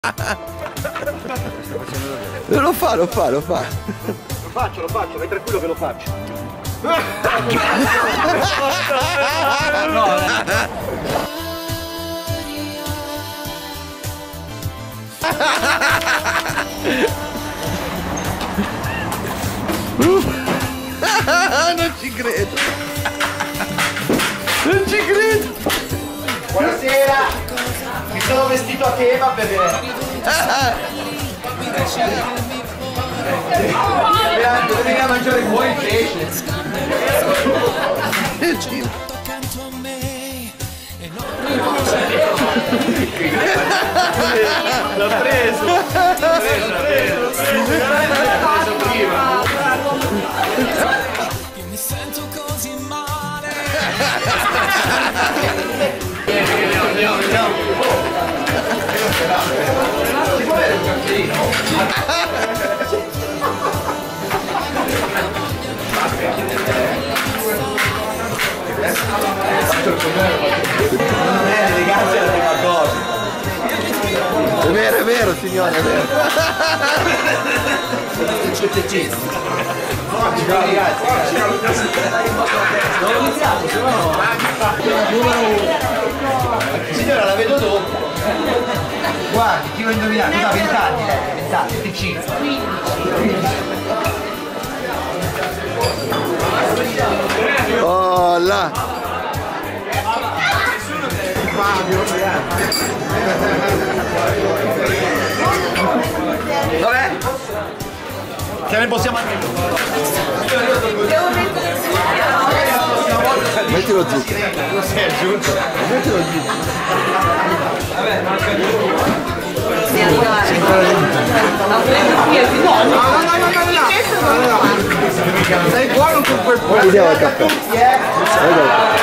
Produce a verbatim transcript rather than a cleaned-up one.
Lo fa, lo fa, lo fa. Lo faccio, lo faccio, vai tranquillo che lo faccio. Non ci credo. Non ci credo. Buonasera. Mi sono vestito a tema per... Dove vieni a mangiare fuori il pesce? L'ho preso! L'ho preso, l'ho preso! L'ho preso prima! Mi sento così male. Andiamo, andiamo, andiamo! Si può avere un cartellino? Non è l'eleganza della prima cosa. È vero, è vero, signore, è vero. Oggi, ragazzi, non iniziamo, se no... Numero uno. Signora, la vedo dopo. Guardi, chi lo indovinato? Da venti anni, venti anni, venticinque. Oh là. Vabbè. Ce ne possiamo anche. Mettilo giù. Non sei aggiunto. Mettilo giù. Vabbè, manca giù. No, no, no, no, no. Sei buono con quel po'. Vediamo il caffè.